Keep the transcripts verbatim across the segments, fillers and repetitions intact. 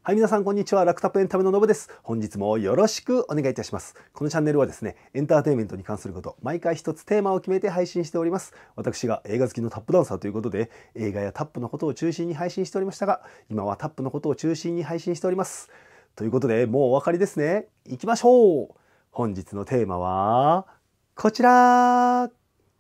はい、皆さんこんにちは。ラクタップエンタメののぶです。本日もよろしくお願いいたします。このチャンネルはですね、エンターテインメントに関すること、毎回一つテーマを決めて配信しております。私が映画好きのタップダンサーということで、映画やタップのことを中心に配信しておりましたが、今はタップのことを中心に配信しております。ということで、もうお分かりですね。行きましょう。本日のテーマは、こちら。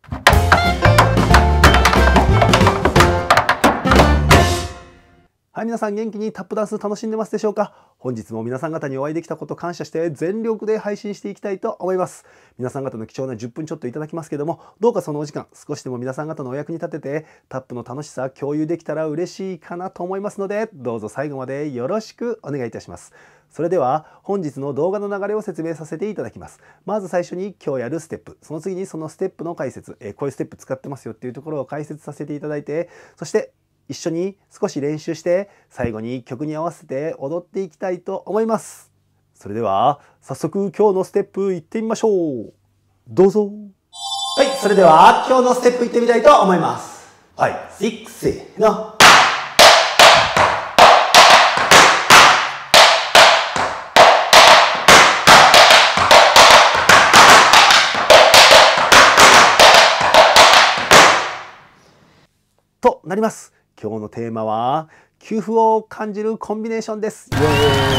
はい、皆さん元気にタップダンス楽しんでますでしょうか？本日も皆さん方にお会いできたこと感謝して全力で配信していきたいと思います。皆さん方の貴重なじゅっぷんちょっといただきますけども、どうかそのお時間少しでも皆さん方のお役に立ててタップの楽しさ共有できたら嬉しいかなと思いますので、どうぞ最後までよろしくお願いいたします。それでは本日の動画の流れを説明させていただきます。まず最初に今日やるステップ、その次にそのステップの解説、えー、こういうステップ使ってますよっていうところを解説させていただいて、そして一緒に少し練習して最後に曲に合わせて踊っていきたいと思います。それでは早速今日のステップいってみましょう。どうぞ。はい、それでは今日のステップいってみたいと思います。はい、シックスせーの。となります。今日のテーマは給付を感じるコンビネーションです。イエーイ。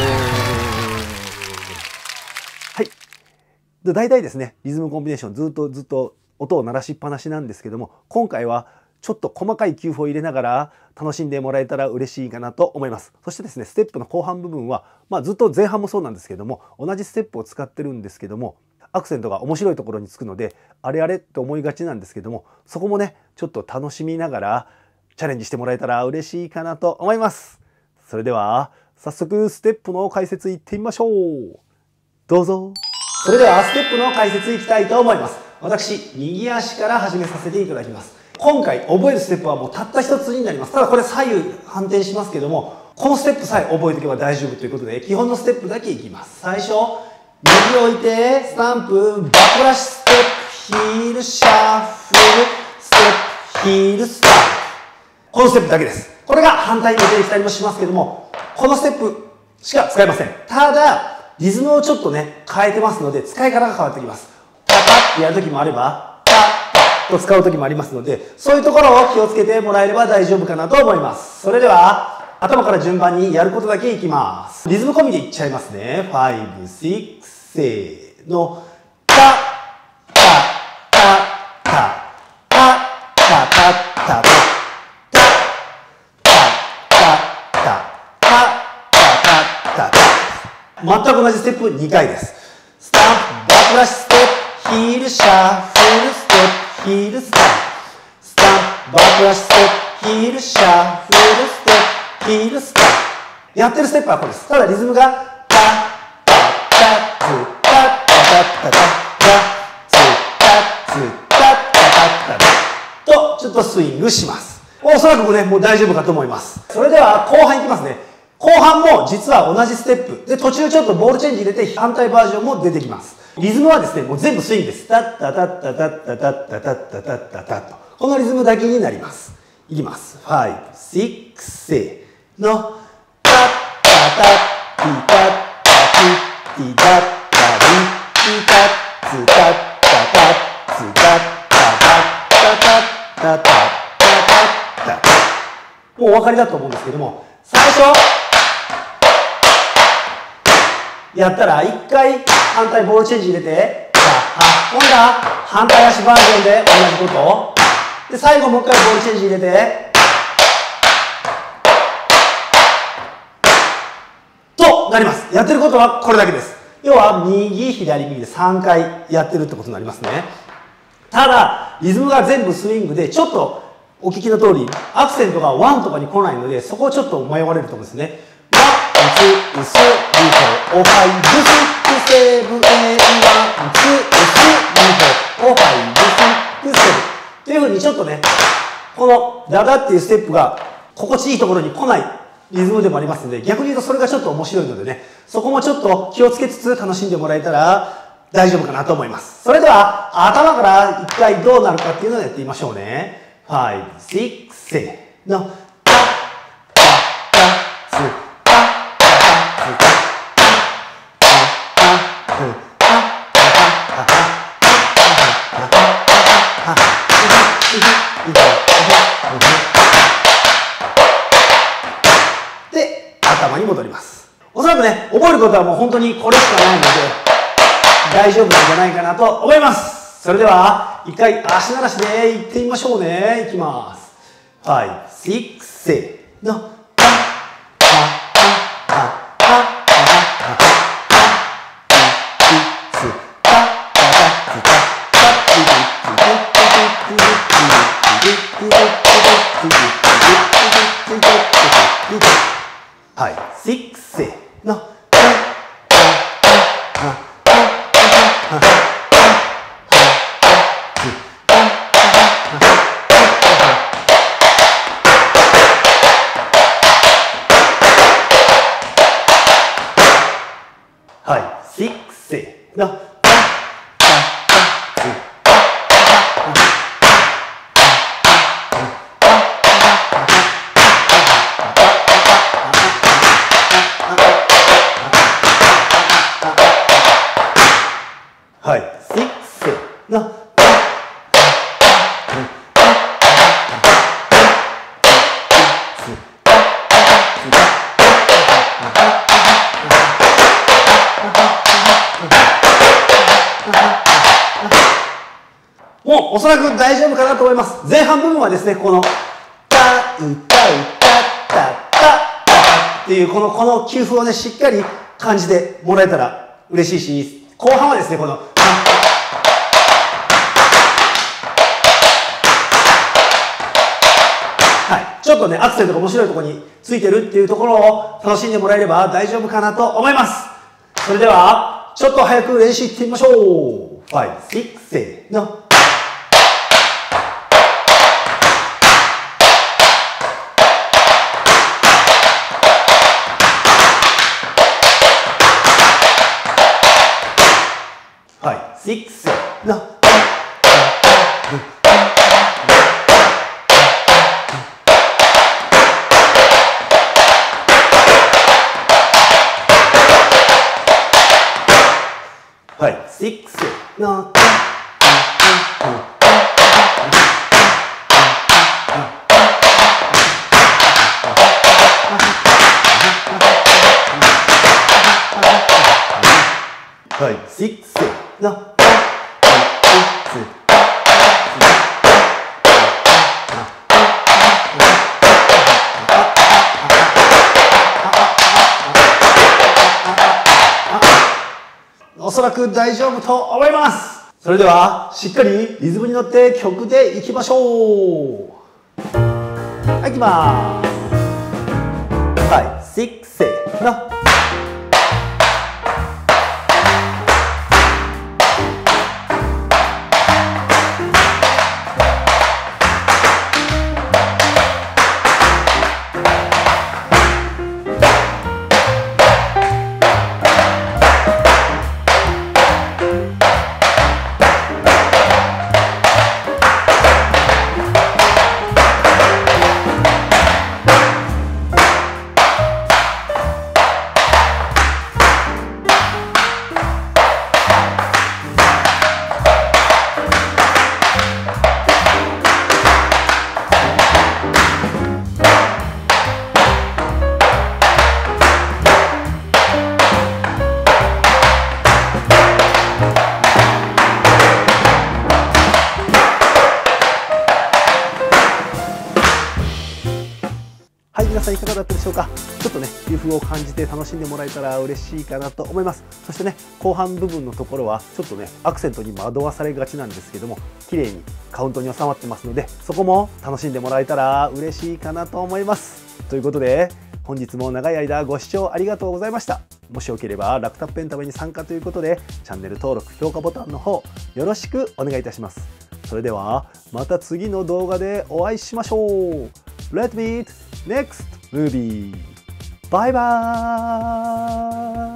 はい。で、大体ですね、リズムコンビネーションずっとずっと音を鳴らしっぱなしなんですけども、今回はちょっと細かい給付を入れながら楽しんでもらえたら嬉しいかなと思います。そしてですね、ステップの後半部分は、まあ、ずっと前半もそうなんですけども、同じステップを使ってるんですけども、アクセントが面白いところにつくので、あれあれって思いがちなんですけども、そこもね、ちょっと楽しみながらチャレンジしてもらえたら嬉しいかなと思います。それでは早速ステップの解説いってみましょう。どうぞ。それではステップの解説いきたいと思います。私、右足から始めさせていただきます。今回覚えるステップはもうたった一つになります。ただこれ左右反転しますけども、このステップさえ覚えておけば大丈夫ということで、基本のステップだけいきます。最初、右を置いてスタンプ、バックラッシュステップ、ヒールシャッフル、ステップ、ヒールスタート。このステップだけです。これが反対に出てきたりもしますけども、このステップしか使えません。ただ、リズムをちょっとね、変えてますので、使い方が変わってきます。パパってやるときもあれば、パッパッと使うときもありますので、そういうところを気をつけてもらえれば大丈夫かなと思います。それでは、頭から順番にやることだけいきます。リズム込みでいっちゃいますね。ファイブ、シックス、せーの。タッ、タッ、タッ、タッ、タッ、タッ、タッ、タッ、全く同じステップにかいです。スタンプ、バックラッシュステップ、ヒールシャッフルステップ、ヒールスタンプ。スタンプ、バックラッシュステップ、ヒールシャッフルステップ、ヒールスタンプ。やってるステップはこれです。ただリズムが、タッ、タッ、タッ、ツ、タッ、タッ、タッ、タッ、タッ、ツ、タッ、ツ、タッ、タッ、タッ、と、ちょっとスイングします。おそらくね、もう大丈夫かと思います。それでは後半いきますね。後半も実は同じステップで、途中ちょっとボールチェンジ入れて反対バージョンも出てきます。リズムはですね、もう全部スイングです。タッタタッタタッタタッタタッタタッタタッと、このリズムだけになります。いきます。ファイブ、シックス、せーの。タッタタッティタッタティティタッタリティタッツタッタタッツタッタタッタタッタタッタタッタ。もうお分かりだと思うんですけども、最初やったら一回反対ボールチェンジ入れて、あ、今度は反対足バージョンで同じことで、最後もう一回ボールチェンジ入れてとなります。やってることはこれだけです。要は右左右でさんかいやってるってことになりますね。ただリズムが全部スイングで、ちょっとお聞きの通りアクセントがワンとかに来ないので、そこをちょっと迷われると思うんですね。ワン、ツー、スリー、フォー、ファイブ、シックス、セブン、エイト、ワン、ツー、スリー、フォー、ファイブ、シックス、セブンというふうにちょっとね、このダダっていうステップが心地いいところに来ないリズムでもありますので、逆に言うとそれがちょっと面白いのでね、そこもちょっと気をつけつつ楽しんでもらえたら大丈夫かなと思います。それでは頭から一回どうなるかっていうのをやってみましょうね。ファイブ、シックス、セブンのタッタッタッツタッタッタッ覚えることはもう本当にこれしかないので大丈夫なんじゃないかなと思います。それでは一回足慣らしでいってみましょうね。いきます。ご、ろく、せーの。はい、シックスせーの。はい、シックスせーの。はい、シックスせーの。もうおそらく大丈夫かなと思います。前半部分はですね、このタウタウタタタっていうこのこの給付をねしっかり感じてもらえたら嬉しいし、後半はですねこのはい、ちょっとねアクセントが面白いところについてるっていうところを楽しんでもらえれば大丈夫かなと思います。それではちょっと早く練習いってみましょう。ご、ろく、せーの。はい、シックスせーの。はい、シックスせーの。はい、シックスせーの。おそらく大丈夫と思います。それではしっかりリズムに乗って曲でいきましょう。はい、いきます。はい、シックスせーの。はい、皆さんいかがだったでしょうか。ちょっとね、給付を感じて楽しんでもらえたら嬉しいかなと思います。そしてね、後半部分のところはちょっとね、アクセントに惑わされがちなんですけども、綺麗にカウントに収まってますので、そこも楽しんでもらえたら嬉しいかなと思います。ということで、本日も長い間ご視聴ありがとうございました。もしよければラクタップエンタメに参加ということで、チャンネル登録、評価ボタンの方よろしくお願いいたします。それではまた次の動画でお会いしましょう。Let's meet next movie. Bye bye.